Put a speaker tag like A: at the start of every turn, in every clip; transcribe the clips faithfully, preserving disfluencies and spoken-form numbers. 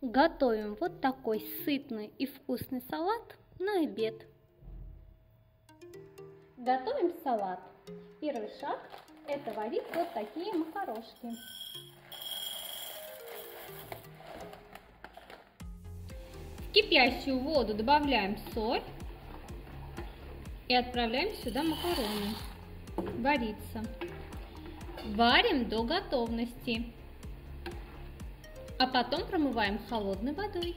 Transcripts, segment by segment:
A: Готовим вот такой сытный и вкусный салат на обед. Готовим салат. Первый шаг – это варить вот такие макарошки. В кипящую воду добавляем соль и отправляем сюда макароны вариться. Варим до готовности, а потом промываем холодной водой.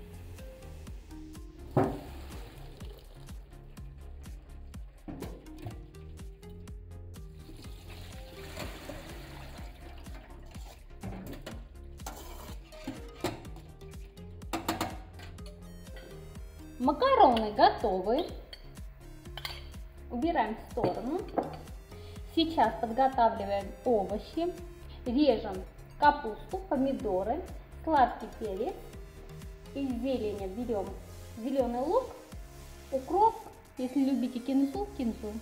A: Макароны готовы. Убираем в сторону. Сейчас подготавливаем овощи. Режем капусту, помидоры, сладкий перец. Из зелени берем зеленый лук, укроп, если любите кинзу, кинзу.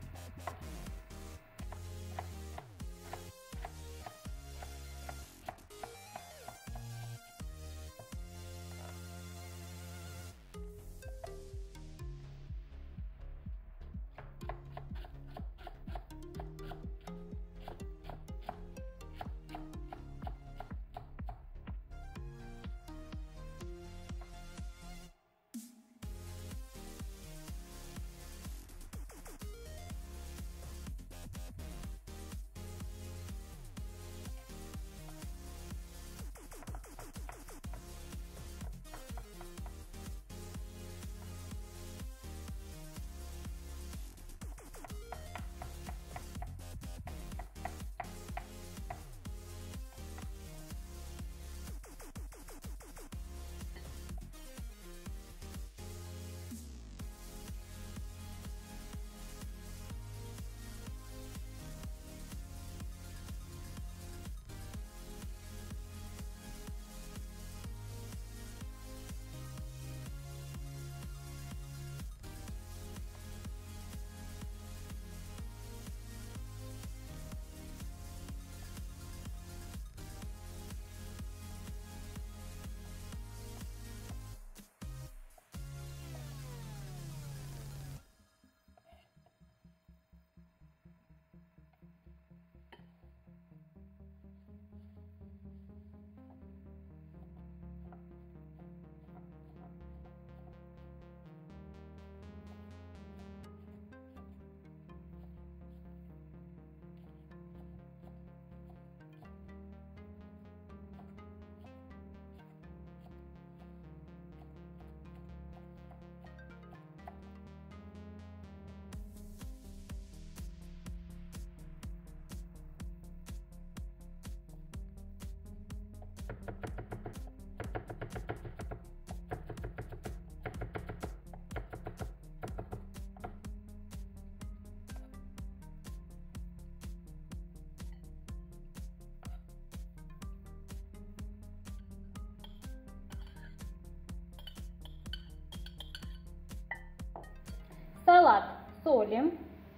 A: Салат солим.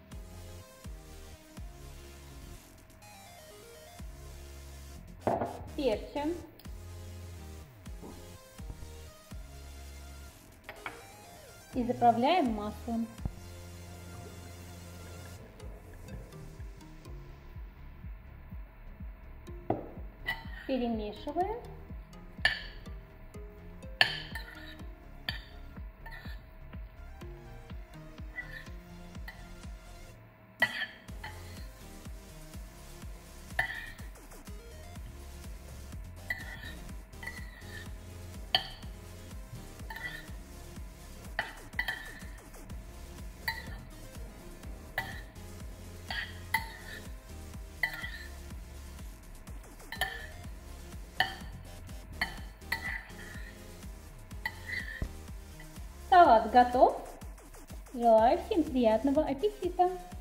A: Перчим. И заправляем маслом. Перемешиваем. Салат готов. Желаю всем приятного аппетита!